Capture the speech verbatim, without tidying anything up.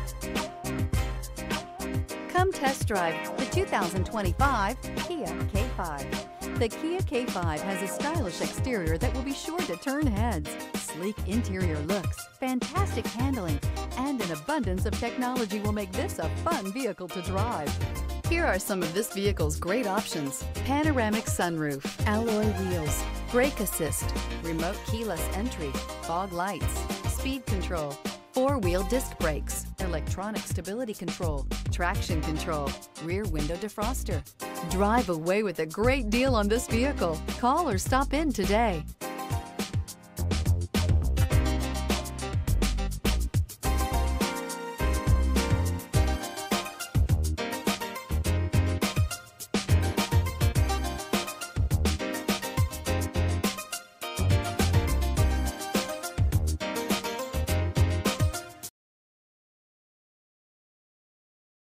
Come test drive the two thousand twenty-five Kia K five. The Kia K five has a stylish exterior that will be sure to turn heads. Sleek interior looks, fantastic handling, and an abundance of technology will make this a fun vehicle to drive. Here are some of this vehicle's great options: panoramic sunroof, alloy wheels, brake assist, remote keyless entry, fog lights, speed control, four-wheel disc brakes, electronic stability control, traction control, rear window defroster. Drive away with a great deal on this vehicle. Call or stop in today.